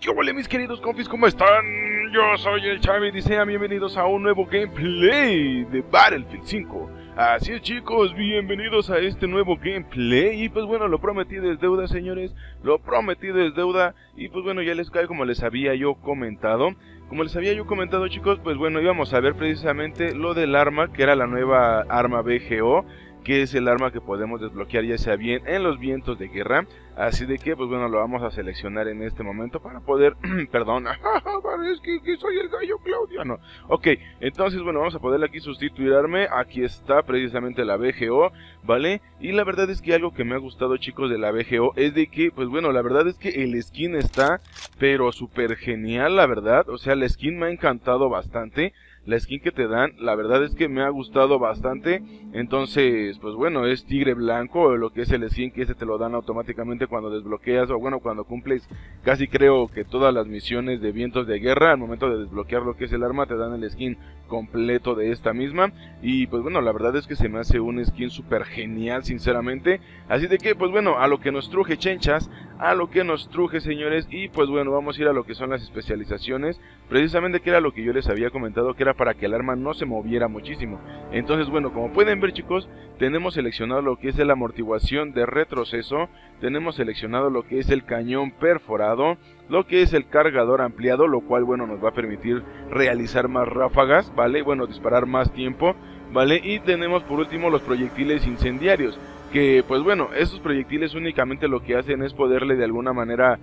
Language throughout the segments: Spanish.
¿Qué hola mis queridos confis? ¿Cómo están? Yo soy el Chavi y sean bienvenidos a un nuevo gameplay de Battlefield 5. Así es chicos, bienvenidos a este nuevo gameplay. Y pues bueno, lo prometido es deuda, señores. Lo prometido es deuda. Y pues bueno, ya les cae como les había yo comentado. Como les había yo comentado chicos, pues bueno, íbamos a ver precisamente lo del arma, que era la nueva arma BGO, que es el arma que podemos desbloquear ya sea bien en los vientos de guerra. Así de que pues bueno, lo vamos a seleccionar en este momento para poder, perdón, es que soy el gallo claudiano. Ok, entonces bueno, vamos a poderle aquí sustituir arma. Aquí está precisamente la BGO, ¿vale? Y la verdad es que algo que me ha gustado chicos de la BGO es de que, pues bueno, la verdad es que el skin está pero súper genial, la verdad. O sea, la skin me ha encantado bastante. La skin que te dan, la verdad es que me ha gustado bastante. Entonces, pues bueno, es tigre blanco, lo que es el skin, que ese te lo dan automáticamente cuando desbloqueas, o bueno, cuando cumples casi creo que todas las misiones de vientos de guerra. Al momento de desbloquear lo que es el arma, te dan el skin completo de esta misma. Y pues bueno, la verdad es que se me hace un skin súper genial, sinceramente. Así de que, pues bueno, a lo que nos truje chenchas, a lo que nos truje señores. Y pues bueno, vamos a ir a lo que son las especializaciones, precisamente que era lo que yo les había comentado, que era para que el arma no se moviera muchísimo. Entonces bueno, como pueden ver chicos, tenemos seleccionado lo que es la amortiguación de retroceso, tenemos seleccionado lo que es el cañón perforado, lo que es el cargador ampliado, lo cual bueno nos va a permitir realizar más ráfagas, ¿vale? Bueno, disparar más tiempo, ¿vale? Y tenemos por último los proyectiles incendiarios, que pues bueno, estos proyectiles únicamente lo que hacen es poderle de alguna manera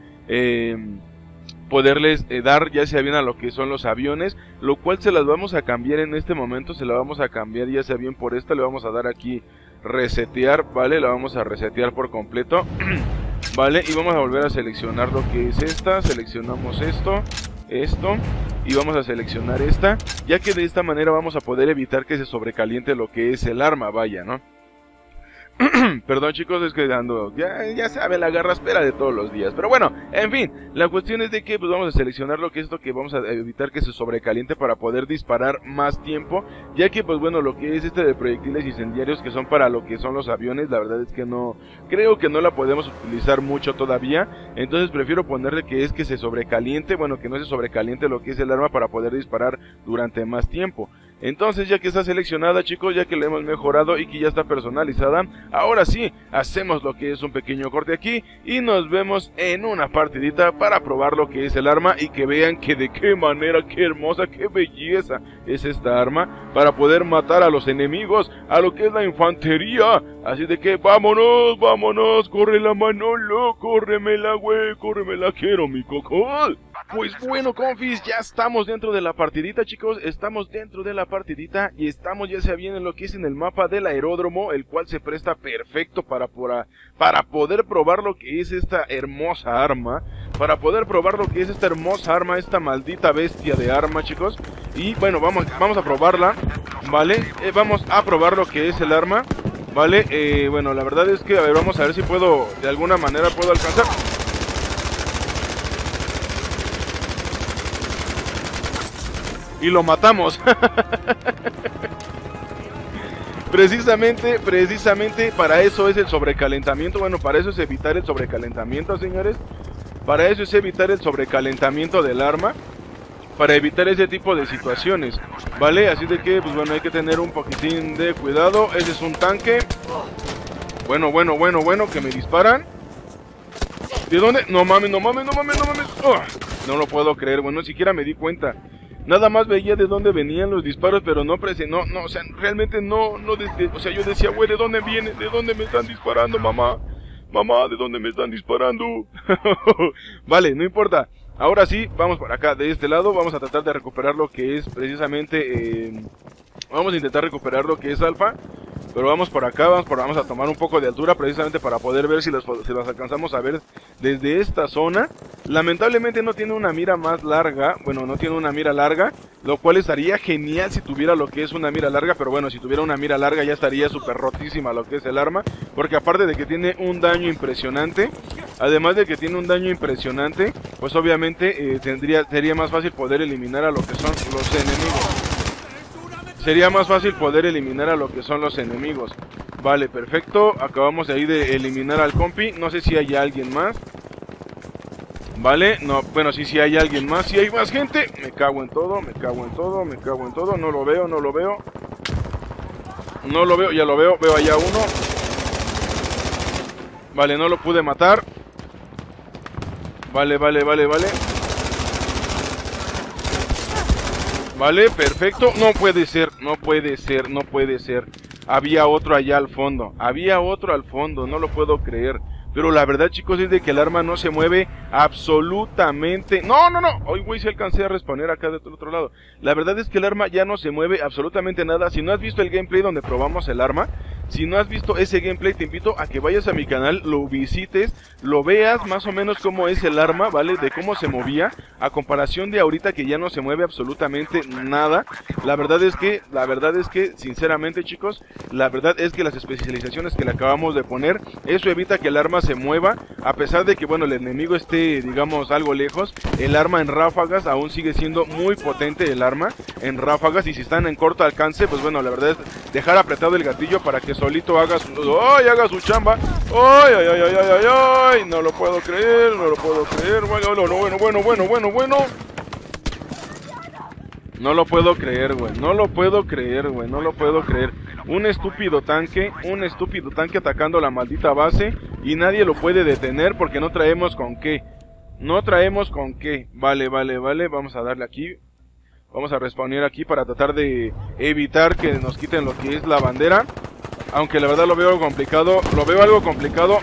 poderles dar ya sea bien a lo que son los aviones, lo cual se las vamos a cambiar en este momento. Se la vamos a cambiar ya sea bien por esta, le vamos a dar aquí resetear, vale, la vamos a resetear por completo vale, y vamos a volver a seleccionar lo que es esta, seleccionamos esto y vamos a seleccionar esta, ya que de esta manera vamos a poder evitar que se sobrecaliente lo que es el arma, vaya, ¿no? Perdón chicos, es que ando, ya saben, la garraspera de todos los días. Pero bueno, en fin, la cuestión es de que pues vamos a seleccionar lo que es esto, que vamos a evitar que se sobrecaliente para poder disparar más tiempo. Ya que pues bueno, lo que es de proyectiles incendiarios, que son para lo que son los aviones, la verdad es que no, creo que no la podemos utilizar mucho todavía. Entonces prefiero ponerle que es que se sobrecaliente, bueno, que no se sobrecaliente lo que es el arma para poder disparar durante más tiempo. Entonces ya que está seleccionada chicos, ya que la hemos mejorado y que ya está personalizada, ahora sí, hacemos lo que es un pequeño corte aquí y nos vemos en una partidita para probar lo que es el arma y que vean que de qué manera, qué hermosa, qué belleza es esta arma para poder matar a los enemigos, a lo que es la infantería. Así de que vámonos, vámonos, corre la Manolo, córremela güey, córremela quiero mi coco. Pues bueno confis, ya estamos dentro de la partidita chicos, estamos dentro de la partidita y estamos ya sea bien en lo que es en el mapa del aeródromo, el cual se presta perfecto para poder probar lo que es esta hermosa arma, esta maldita bestia de arma chicos. Y bueno, vamos a probarla, ¿vale? Vamos a probar lo que es el arma, ¿vale? Bueno, la verdad es que, a ver, vamos a ver si puedo, de alguna manera puedo alcanzar. Y lo matamos. Precisamente para eso es el sobrecalentamiento. Bueno, para eso es evitar el sobrecalentamiento, señores. Para eso es evitar el sobrecalentamiento del arma, para evitar ese tipo de situaciones, ¿vale? Así de que, pues bueno, hay que tener un poquitín de cuidado. Ese es un tanque. Bueno, que me disparan. ¿De dónde? No mames. Oh, no lo puedo creer, bueno, ni siquiera me di cuenta. Nada más veía de dónde venían los disparos, pero no, o sea, realmente no, o sea, yo decía, güey, ¿de dónde viene? ¿De dónde me están disparando, mamá? Mamá, ¿de dónde me están disparando? Vale, no importa. Ahora sí, vamos por acá, de este lado, vamos a tratar de recuperar lo que es precisamente, vamos a intentar recuperar lo que es Alfa. Pero vamos por acá, vamos a tomar un poco de altura precisamente para poder ver si las alcanzamos a ver desde esta zona. Lamentablemente no tiene una mira más larga, bueno, no tiene una mira larga, lo cual estaría genial si tuviera lo que es una mira larga, pero bueno, si tuviera una mira larga ya estaría súper rotísima lo que es el arma, porque aparte de que tiene un daño impresionante, pues obviamente sería más fácil poder eliminar a lo que son los enemigos. Vale, perfecto. Acabamos de ahí de eliminar al compi. No sé si hay alguien más. Vale, no, bueno, sí hay alguien más, si hay más gente. Me cago en todo, me cago en todo, me cago en todo. No lo veo, no lo veo. No lo veo, ya lo veo, veo allá uno. Vale, no lo pude matar. Vale. Vale, perfecto. No puede ser, no puede ser, no puede ser. Había otro allá al fondo. Había otro al fondo, no lo puedo creer. Pero la verdad, chicos, es de que el arma no se mueve absolutamente... ¡No! Hoy, güey, se alcancé a responder acá del otro lado. La verdad es que el arma ya no se mueve absolutamente nada. Si no has visto el gameplay donde probamos el arma, si no has visto ese gameplay, te invito a que vayas a mi canal, lo visites, lo veas más o menos cómo es el arma, ¿vale? De cómo se movía, a comparación de ahorita que ya no se mueve absolutamente nada. La verdad es que, sinceramente, chicos, la verdad es que las especializaciones que le acabamos de poner, eso evita que el arma se mueva, a pesar de que, bueno, el enemigo esté, digamos, algo lejos. El arma en ráfagas aún sigue siendo muy potente, el arma en ráfagas, y si están en corto alcance, pues bueno, la verdad es dejar apretado el gatillo para que solito haga su... ¡Ay! Haga su chamba. ¡Ay! No lo puedo creer, no lo puedo creer. Bueno. No lo puedo creer, güey. No lo puedo creer, güey. No lo puedo creer. Un estúpido tanque atacando la maldita base y nadie lo puede detener porque no traemos con qué. No traemos con qué. Vale. Vamos a darle aquí. Vamos a respawnear aquí para tratar de evitar que nos quiten lo que es la bandera. Aunque la verdad lo veo complicado. Lo veo algo complicado.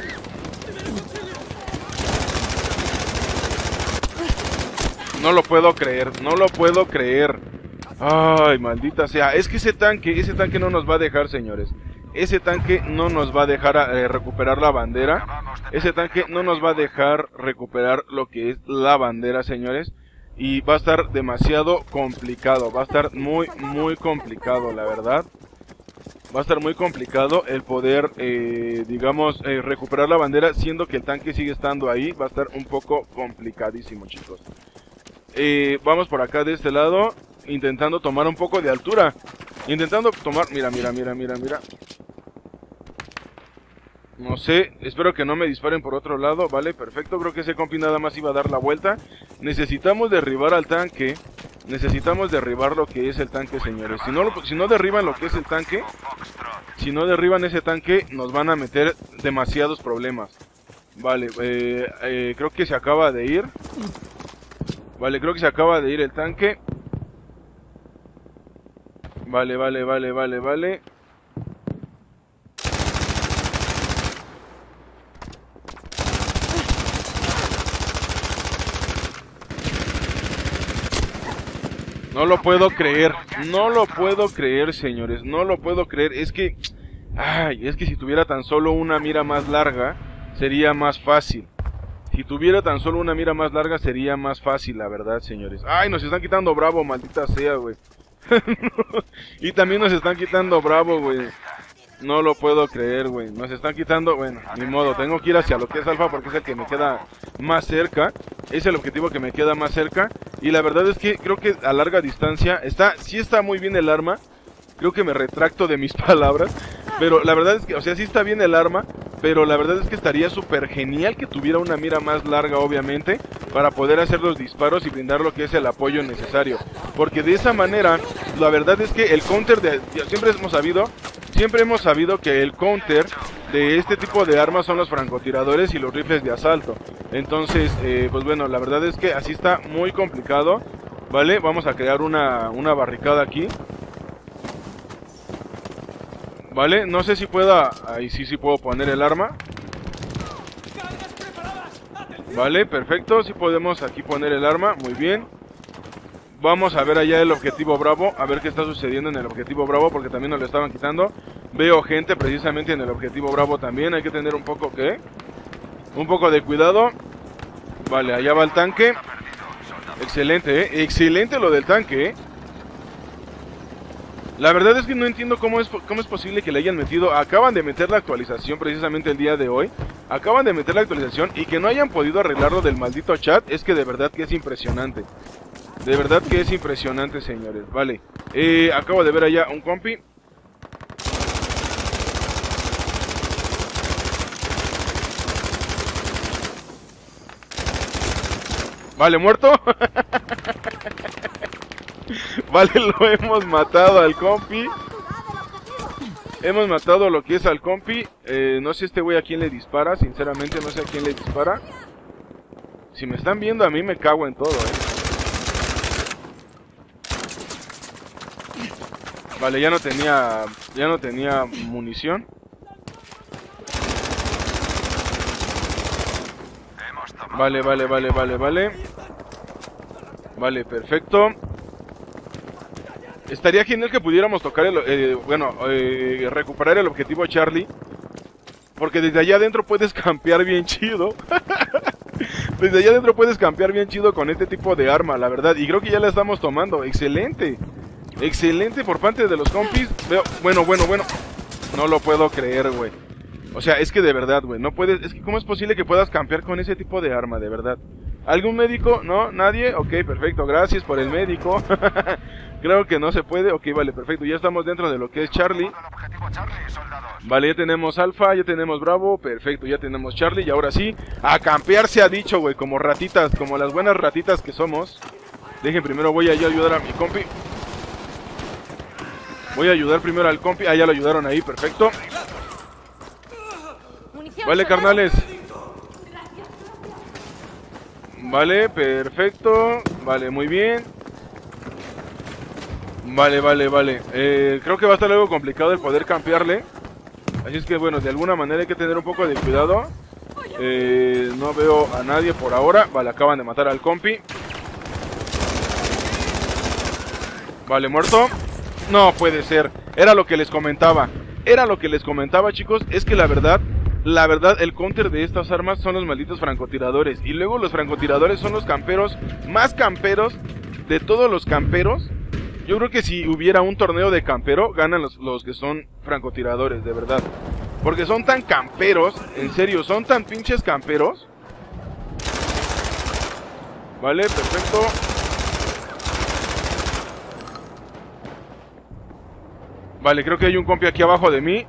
No lo puedo creer. No lo puedo creer. Ay, maldita sea. Es que ese tanque no nos va a dejar, señores. Ese tanque no nos va a dejar recuperar la bandera. Ese tanque no nos va a dejar recuperar lo que es la bandera, señores. Y va a estar demasiado complicado. Va a estar muy complicado, la verdad. Va a estar muy complicado el poder, digamos, recuperar la bandera, siendo que el tanque sigue estando ahí. Va a estar un poco complicadísimo, chicos. Vamos por acá de este lado, intentando tomar un poco de altura. Intentando tomar... Mira. No sé, espero que no me disparen por otro lado. Vale, perfecto, creo que ese compi nada más iba a dar la vuelta. Necesitamos derribar al tanque. Necesitamos derribar lo que es el tanque, señores. Si no derriban lo que es el tanque, si no derriban ese tanque, nos van a meter demasiados problemas. Vale, creo que se acaba de ir. Vale, creo que se acaba de ir el tanque. Vale. No lo puedo creer. No lo puedo creer, señores. No lo puedo creer. Es que... Ay, es que si tuviera tan solo una mira más larga, sería más fácil. Si tuviera tan solo una mira más larga, sería más fácil, la verdad, señores. Ay, nos están quitando Bravo, maldita sea, güey. Y también nos están quitando Bravo, güey. No lo puedo creer, güey. Nos están quitando, bueno, ni modo. Tengo que ir hacia lo que es Alfa porque es el que me queda más cerca. Es el objetivo que me queda más cerca. Y la verdad es que creo que a larga distancia sí está muy bien el arma. Creo que me retracto de mis palabras. Pero la verdad es que, o sea, sí está bien el arma. Pero la verdad es que estaría súper genial que tuviera una mira más larga, obviamente, para poder hacer los disparos y brindar lo que es el apoyo necesario. Porque de esa manera, la verdad es que el counter siempre hemos sabido que el counter de este tipo de armas son los francotiradores y los rifles de asalto. Entonces, pues bueno, la verdad es que así está muy complicado. Vale, vamos a crear una barricada aquí. Vale, no sé si pueda... Ahí sí puedo poner el arma. Vale, perfecto, sí podemos aquí poner el arma, muy bien. Vamos a ver allá el objetivo Bravo, a ver qué está sucediendo en el objetivo Bravo, porque también nos lo estaban quitando. Veo gente precisamente en el objetivo Bravo también, hay que tener un poco, ¿qué? Un poco de cuidado. Vale, allá va el tanque. Excelente, excelente lo del tanque, La verdad es que no entiendo cómo es posible que le hayan metido... Acaban de meter la actualización precisamente el día de hoy. Acaban de meter la actualización y que no hayan podido arreglarlo del maldito chat. Es que de verdad que es impresionante. De verdad que es impresionante, señores. Vale, acabo de ver allá un compi. Vale, muerto. Vale, lo hemos matado al compi. Hemos matado lo que es al compi. No sé este güey a quién le dispara. Sinceramente no sé a quién le dispara. Si me están viendo a mí me cago en todo, Vale, ya no tenía munición. Vale. Vale, perfecto. Estaría genial que pudiéramos tocar recuperar el objetivo Charlie. Porque desde allá adentro puedes campear bien chido. Desde allá adentro puedes campear bien chido con este tipo de arma, la verdad. Y creo que ya la estamos tomando. Excelente. Excelente por parte de los compis. Bueno. No lo puedo creer, güey. O sea, es que de verdad, güey, no puedes... Es que ¿cómo es posible que puedas campear con ese tipo de arma, de verdad? ¿Algún médico? ¿No? ¿Nadie? Ok, perfecto, gracias por el médico. Creo que no se puede. Ok, vale, perfecto, ya estamos dentro de lo que es Charlie. Vale, ya tenemos Alfa, ya tenemos Bravo. Perfecto, ya tenemos Charlie. Y ahora sí, a campear se ha dicho, güey, como ratitas, como las buenas ratitas que somos. Dejen primero, voy a yo ayudar a mi compi. Voy a ayudar primero al compi. Ah, ya lo ayudaron ahí, perfecto. Vale, carnales. Vale, perfecto. Vale, muy bien. Vale. Creo que va a estar algo complicado el poder campearle. Así es que bueno, de alguna manera hay que tener un poco de cuidado. No veo a nadie por ahora. Vale, acaban de matar al compi. Vale, muerto. No puede ser. Era lo que les comentaba. Chicos. Es que la verdad, el counter de estas armas son los malditos francotiradores. Y luego los francotiradores son los camperos más camperos de todos los camperos. Yo creo que si hubiera un torneo de campero, ganan los que son francotiradores, de verdad. Porque son tan camperos, en serio, son tan pinches camperos. Vale, perfecto. Vale, creo que hay un compi aquí abajo de mí.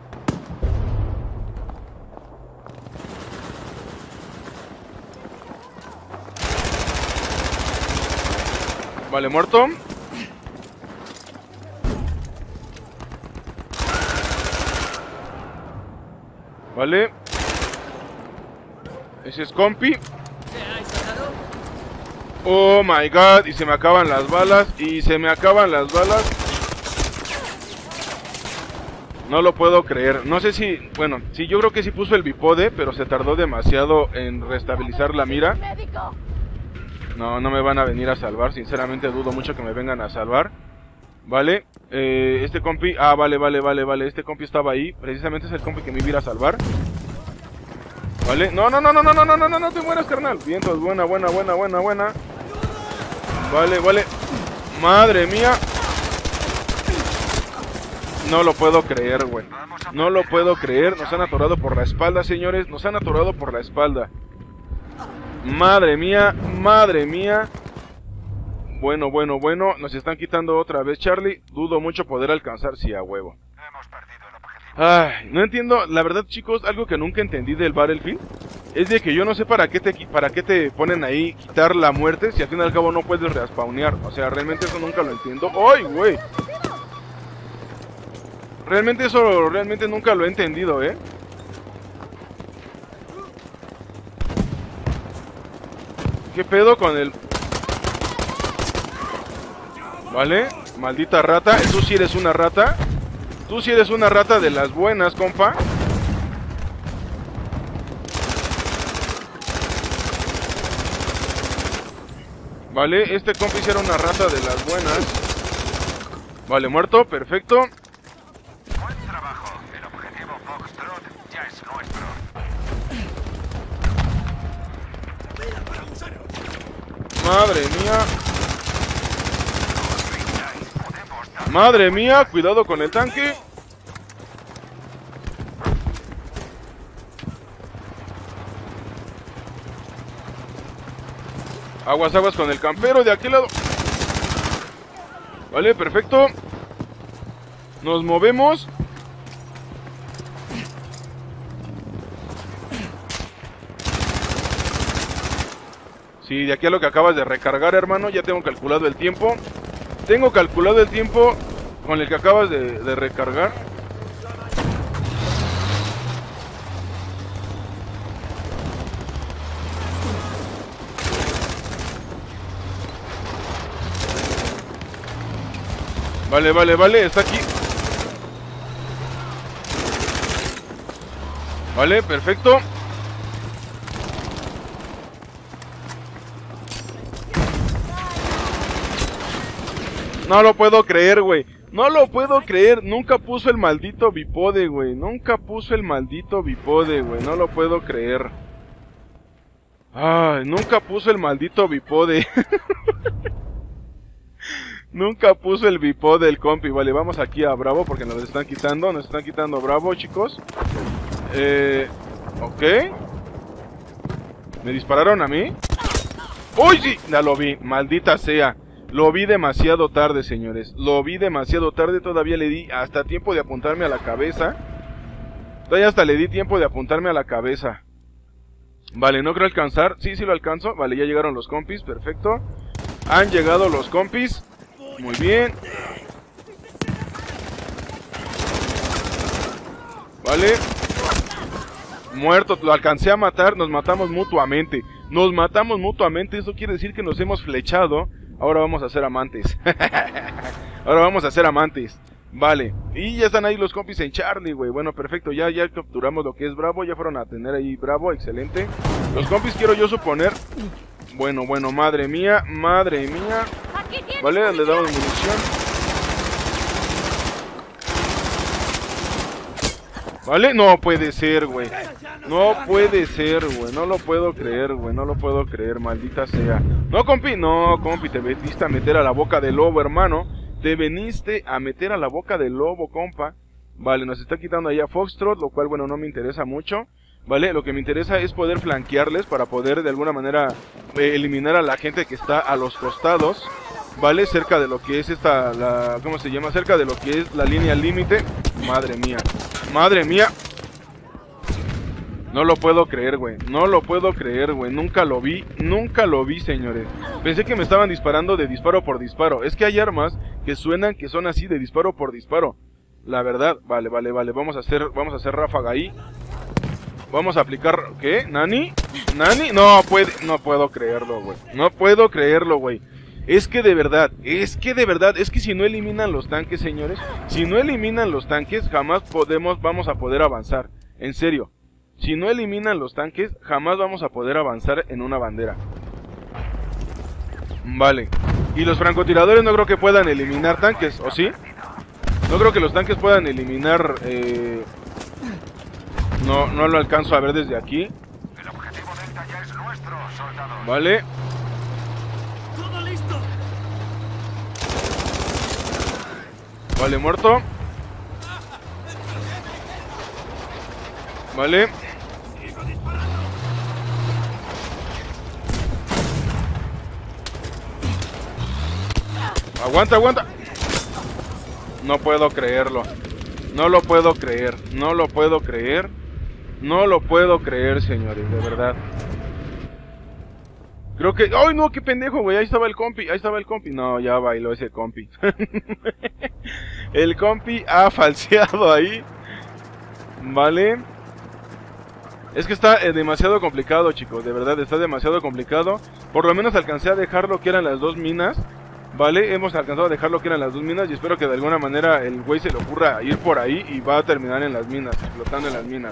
Vale, muerto. Vale. Ese es compi. Oh my god. Y se me acaban las balas. No lo puedo creer. No sé si... Bueno, sí, yo creo que sí puso el bipode, pero se tardó demasiado en restabilizar la mira. No me van a venir a salvar. Sinceramente dudo mucho que me vengan a salvar. Vale. Este compi... Ah, vale. Este compi estaba ahí. Precisamente es el compi que me iba a ir a salvar. Vale. No te mueras, carnal. Vientos, buena. Vale. Madre mía. No lo puedo creer, güey. No lo puedo creer. Nos han atorado por la espalda, señores. Nos han atorado por la espalda. Madre mía. Bueno. Nos están quitando otra vez, Charlie. Dudo mucho poder alcanzar. Sí, a huevo. Ay, no entiendo. La verdad, chicos, algo que nunca entendí del Battlefield es de que yo no sé para qué te ponen ahí quitar la muerte si al fin y al cabo no puedes respawnear. O sea, realmente eso nunca lo entiendo. ¡Ay, güey! Realmente nunca lo he entendido, ¿Qué pedo con el...? Vale, maldita rata. Tú sí eres una rata. Tú sí eres una rata de las buenas, compa. Vale, este compa sí era una rata de las buenas. Vale, muerto, perfecto. Madre mía, cuidado con el tanque. Aguas con el campero de aquel lado. Vale, perfecto. Nos movemos. Sí, de aquí a lo que acabas de recargar, hermano, ya tengo calculado el tiempo. Tengo calculado el tiempo con el que acabas de recargar. Vale, vale, vale, está aquí. Vale, perfecto. No lo puedo creer, güey. No lo puedo creer. Nunca puso el maldito bipode, güey. Nunca puso el maldito bipode, güey. No lo puedo creer. Ay, nunca puso el maldito bipode. Nunca puso el bipode el compi. Vale, vamos aquí a Bravo porque nos están quitando. Nos están quitando Bravo, chicos. Ok. ¿Me dispararon a mí? ¡Uy, sí! Ya lo vi. Maldita sea. Lo vi demasiado tarde, señores. Lo vi demasiado tarde. Todavía le di hasta tiempo de apuntarme a la cabeza. Todavía hasta le di tiempo de apuntarme a la cabeza. Vale, no creo alcanzar. Sí, sí lo alcanzo. Vale, ya llegaron los compis. Perfecto. Han llegado los compis. Muy bien. Vale. Muerto. Lo alcancé a matar. Nos matamos mutuamente. Nos matamos mutuamente. Eso quiere decir que nos hemos flechado. Ahora vamos a ser amantes. Ahora vamos a ser amantes. Vale. Y ya están ahí los compis en Charlie, güey. Bueno, perfecto. Ya capturamos lo que es Bravo. Ya fueron a tener ahí Bravo. Excelente. Los compis quiero yo suponer. Bueno, madre mía. Madre mía. Vale, le damos munición. Vale, no puede ser, güey. No puede ser, güey. No lo puedo creer, güey. No lo puedo creer, maldita sea. No, compi. No, compi. Te veniste a meter a la boca del lobo, hermano. Te veniste a meter a la boca del lobo, compa. Vale, nos está quitando allá Foxtrot, lo cual, bueno, no me interesa mucho. Vale, lo que me interesa es poder flanquearles para poder de alguna manera eliminar a la gente que está a los costados. Vale, cerca de lo que es ¿cómo se llama? Cerca de lo que es la línea límite. Madre mía. Madre mía. No lo puedo creer, güey. No lo puedo creer, güey. Nunca lo vi, señores. Pensé que me estaban disparando de disparo por disparo. Es que hay armas que suenan que son así de disparo por disparo. La verdad. Vale. Vamos a hacer ráfaga ahí. Vamos a aplicar... ¿Qué? ¿Nani? ¿Nani? No puedo creerlo, güey. No puedo creerlo, güey. Es que de verdad, es que si no eliminan los tanques, señores, si no eliminan los tanques, jamás vamos a poder avanzar. En serio. Si no eliminan los tanques, jamás vamos a poder avanzar en una bandera. Vale. Y los francotiradores no creo que puedan eliminar tanques, ¿o sí? No creo que los tanques puedan eliminar... No lo alcanzo a ver desde aquí. El objetivo Delta ya es nuestro, soldados. Vale. Todo listo. Vale, muerto. Vale. Aguanta. No puedo creerlo. No lo puedo creer, señores, de verdad. Creo que... ¡Ay, no! ¡Qué pendejo, güey! Ahí estaba el compi. No, ya bailó ese compi. El compi ha falseado ahí. Vale. Es que está demasiado complicado, chicos. De verdad, está demasiado complicado. Por lo menos alcancé a dejar lo que eran las dos minas. Vale, hemos alcanzado a dejar lo que eran las dos minas. Y espero que de alguna manera el güey se le ocurra ir por ahí y va a terminar en las minas, explotando en las minas.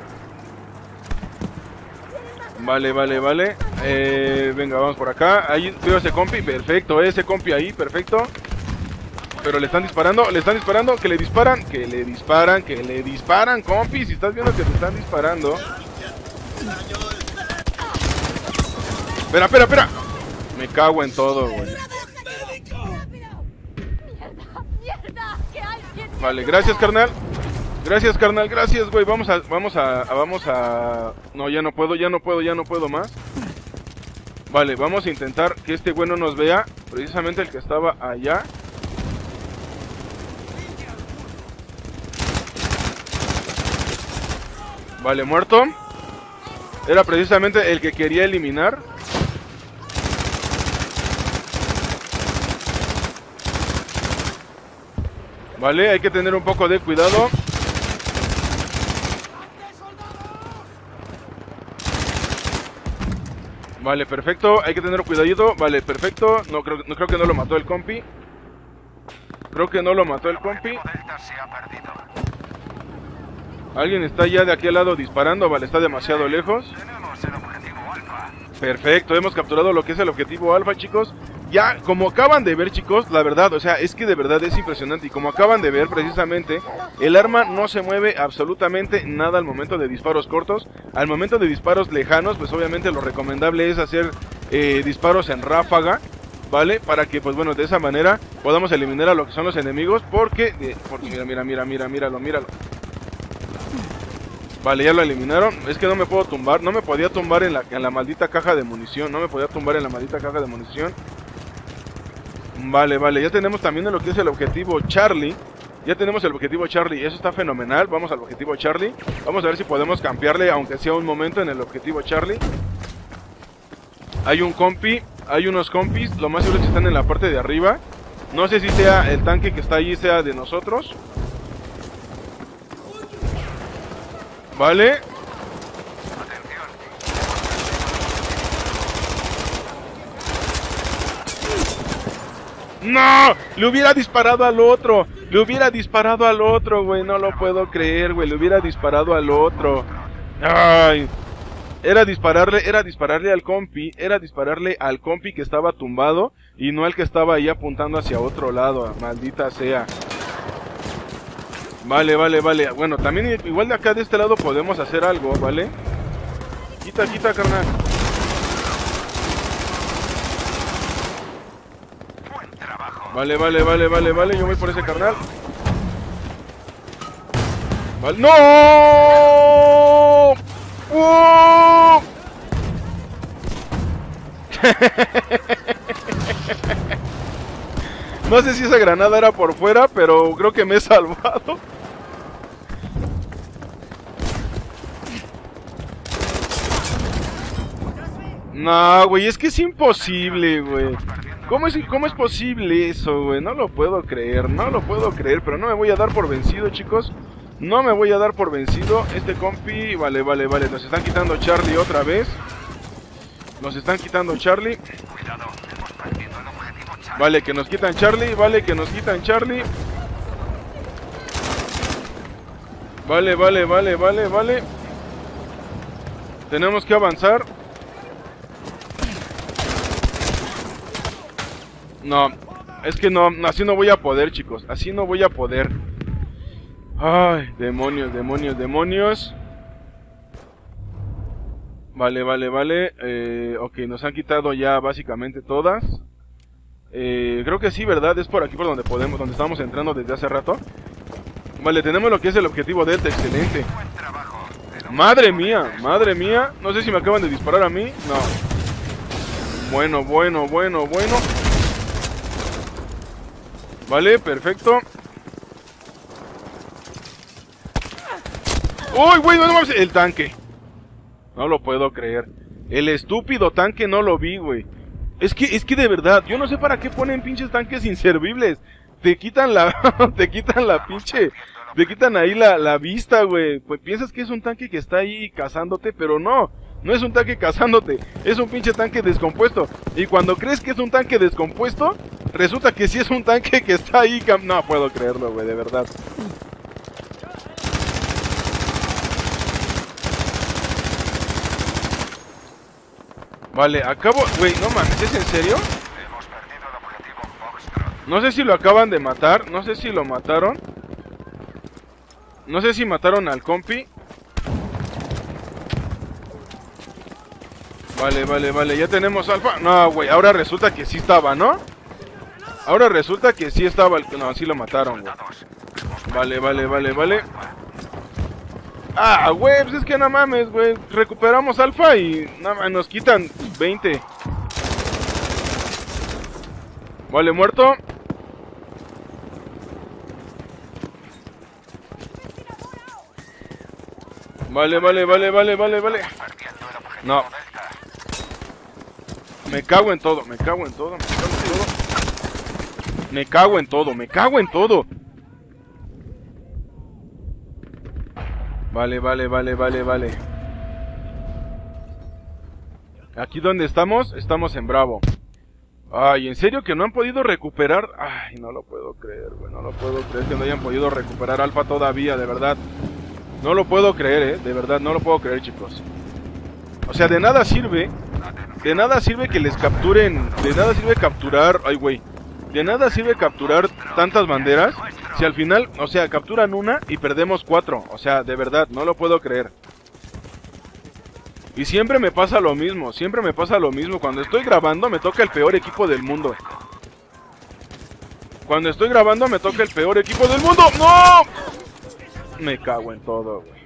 Vale. Venga, vamos por acá. Ahí veo ese compi, perfecto, ese compi ahí, perfecto. Pero le están disparando, que le disparan, compi. Si estás viendo que te están disparando. Espera. Me cago en todo, güey. Vale, gracias, carnal. Gracias, güey. Vamos a... No, ya no puedo más. Vale, vamos a intentar que este güey no nos vea. Precisamente el que estaba allá. Vale, muerto. Era precisamente el que quería eliminar. Vale, hay que tener un poco de cuidado. Vale, perfecto, hay que tener cuidadito. Vale, perfecto, no creo que no lo mató el compi. Creo que no lo mató el compi. Alguien está ya de aquí al lado disparando. Vale, está demasiado lejos. Perfecto, hemos capturado lo que es el objetivo alfa, chicos. Ya, como acaban de ver, chicos, la verdad, o sea, es que de verdad es impresionante. Y como acaban de ver, precisamente, el arma no se mueve absolutamente nada al momento de disparos cortos. Al momento de disparos lejanos, pues obviamente lo recomendable es hacer disparos en ráfaga, ¿vale? Para que, pues bueno, de esa manera podamos eliminar a lo que son los enemigos. Porque míralo. Vale, ya lo eliminaron. Es que no me puedo tumbar. No me podía tumbar en la maldita caja de munición. Vale, ya tenemos también lo que es el objetivo Charlie. Ya tenemos el objetivo Charlie. Eso está fenomenal. Vamos al objetivo Charlie. Vamos a ver si podemos campearle, aunque sea un momento, en el objetivo Charlie. Hay un compi. Hay unos compis. Lo más seguro es que están en la parte de arriba. No sé si sea el tanque que está allí, sea de nosotros. Vale. ¡No! Le hubiera disparado al otro. Güey. No lo puedo creer, güey. Le hubiera disparado al otro. Ay. Era dispararle al compi. Era dispararle al compi que estaba tumbado. Y no al que estaba ahí apuntando hacia otro lado. Maldita sea. Vale. Bueno, también igual de acá de este lado podemos hacer algo, ¿vale? Quita, carnal. Vale. Yo voy por ese carnal. Vale. ¡No! ¡Oh! No sé si esa granada era por fuera, pero creo que me he salvado. No, güey, es que es imposible, güey. ¿Cómo es posible eso, güey? No lo puedo creer, pero no me voy a dar por vencido, chicos. No me voy a dar por vencido. Este compi, vale. Nos están quitando Charlie otra vez. Vale, que nos quitan Charlie. Vale. Tenemos que avanzar. No, es que no, así no voy a poder, chicos. Así no voy a poder. Ay, demonios. Vale. Ok, nos han quitado ya básicamente todas. Creo que sí, ¿verdad? Es por aquí por donde donde estamos entrando desde hace rato. Vale, tenemos lo que es el objetivo Delta, excelente. Madre mía. No sé si me acaban de disparar a mí. No. Bueno. Vale, perfecto. ¡Uy, güey! No mames, el tanque. No lo puedo creer. El estúpido tanque no lo vi, güey. Es que de verdad, yo no sé para qué ponen pinches tanques inservibles. Te quitan la pinche... Te quitan ahí la vista, güey. Pues piensas que es un tanque que está ahí cazándote, pero no. No es un tanque cazándote, es un pinche tanque descompuesto. Y cuando crees que es un tanque descompuesto, resulta que sí es un tanque que está ahí... No puedo creerlo, güey, de verdad. Vale, acabo... Güey, no mames, ¿es en serio? No sé si lo acaban de matar, no sé si lo mataron. No sé si mataron al compi. Vale, ya tenemos alfa. No, güey, ahora resulta que sí estaba, ¿no? Ahora resulta que sí estaba el... No, sí lo mataron, güey. Vale. Ah, güey, pues es que no mames, güey. Recuperamos alfa y nos quitan 20. Vale, muerto. Vale. No. Me cago en todo. Vale, vale, vale, vale, vale. Aquí donde estamos, estamos en Bravo. Ay, ¿en serio que no han podido recuperar? Ay, no lo puedo creer, güey. No lo puedo creer que no hayan podido recuperar Alfa todavía, de verdad. No lo puedo creer, de verdad, no lo puedo creer, chicos. O sea, de nada sirve que les capturen, de nada sirve capturar, ay güey, de nada sirve capturar tantas banderas si al final, o sea, capturan una y perdemos 4, o sea, de verdad, no lo puedo creer. Y siempre me pasa lo mismo, cuando estoy grabando me toca el peor equipo del mundo. Cuando estoy grabando me toca el peor equipo del mundo, ¡no! Me cago en todo, güey.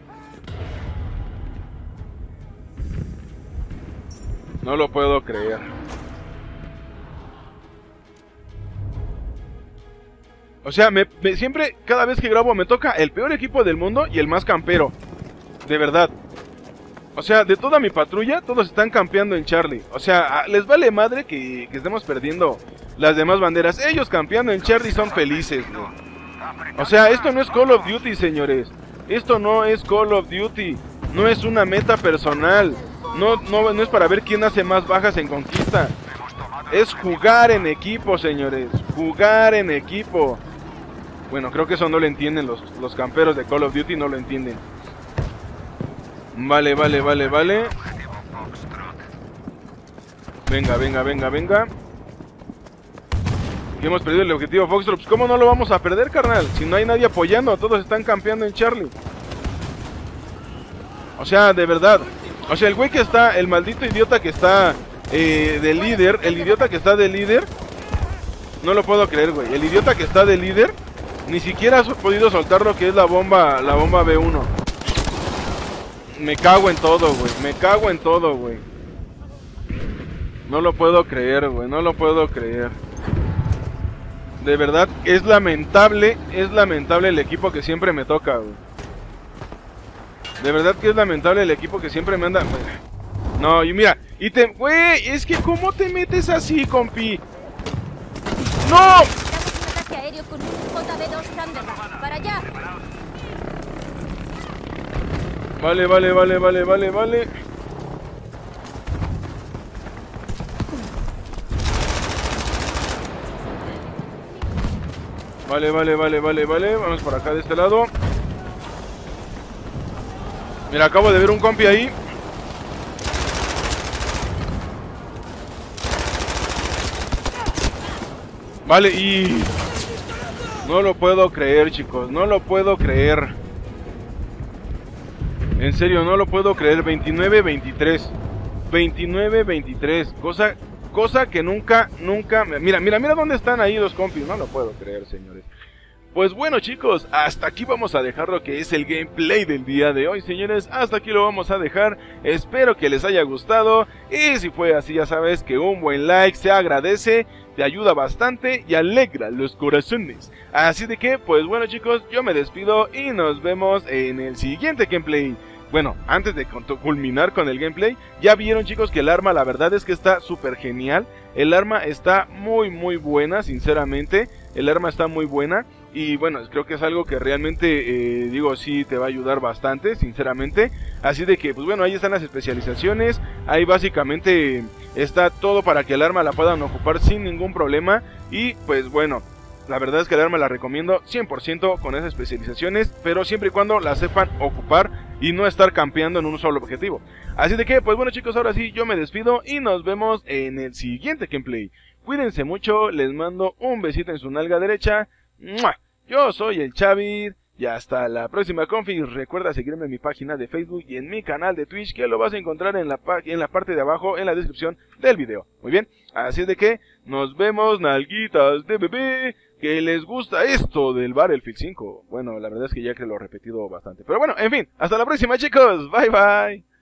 No lo puedo creer. O sea, siempre, cada vez que grabo me toca el peor equipo del mundo y el más campero. De verdad. O sea, de toda mi patrulla, todos están campeando en Charlie. O sea, les vale madre que estemos perdiendo las demás banderas. Ellos campeando en Charlie son felices, güey. O sea, esto no es Call of Duty, señores. Esto no es Call of Duty. No es una meta personal. No es para ver quién hace más bajas en conquista. Es jugar en equipo, señores. Jugar en equipo. Bueno, creo que eso no lo entienden los camperos de Call of Duty, no lo entienden. Vale, vale, vale, vale. Venga, venga, venga, venga. Que hemos perdido el objetivo Foxtrot. Pues, ¿cómo no lo vamos a perder, carnal? Si no hay nadie apoyando, todos están campeando en Charlie. O sea, de verdad. O sea, el güey que está, el maldito idiota que está de líder, el idiota que está de líder, no lo puedo creer, güey. El idiota que está de líder ni siquiera ha podido soltar lo que es la bomba B1. Me cago en todo, güey. Me cago en todo, güey. No lo puedo creer, güey. No lo puedo creer. De verdad, es lamentable el equipo que siempre me toca, güey. De verdad que es lamentable el equipo que siempre me anda... No, y mira, güey, es que ¿cómo te metes así, compi? ¡No! Vale, vale, vale, vale, vale, vale. Vale, vale, vale, vale, vale. Vamos por acá de este lado. Mira, acabo de ver un compi ahí. Vale, y... no lo puedo creer, chicos. No lo puedo creer. En serio, no lo puedo creer. 29-23. 29-23. Cosa que nunca... Mira, mira, mira dónde están ahí los compis. No lo puedo creer, señores. Pues bueno, chicos, hasta aquí vamos a dejar lo que es el gameplay del día de hoy, señores. Hasta aquí lo vamos a dejar. Espero que les haya gustado. Y si fue así, ya sabes que un buen like se agradece, te ayuda bastante y alegra los corazones. Así de que, pues bueno, chicos, yo me despido y nos vemos en el siguiente gameplay. Bueno, antes de culminar con el gameplay, ya vieron, chicos, que el arma, la verdad es que está súper genial. El arma está muy buena, sinceramente. El arma está muy buena. Y bueno, creo que es algo que realmente, digo, sí te va a ayudar bastante, sinceramente. Así de que, pues bueno, ahí están las especializaciones. Ahí básicamente está todo para que el arma la puedan ocupar sin ningún problema. Y pues bueno, la verdad es que el arma la recomiendo 100% con esas especializaciones, pero siempre y cuando la sepan ocupar y no estar campeando en un solo objetivo. Así de que, pues bueno, chicos, ahora sí yo me despido y nos vemos en el siguiente gameplay. Cuídense mucho, les mando un besito en su nalga derecha. ¡Mua! Yo soy el Chavid y hasta la próxima, confi. Recuerda seguirme en mi página de Facebook y en mi canal de Twitch, que lo vas a encontrar en la parte de abajo en la descripción del video. Muy bien, así de que nos vemos, nalguitas de bebé, que les gusta esto del Battlefield 5. Bueno, la verdad es que ya que lo he repetido bastante, pero bueno, en fin, hasta la próxima, chicos. Bye bye.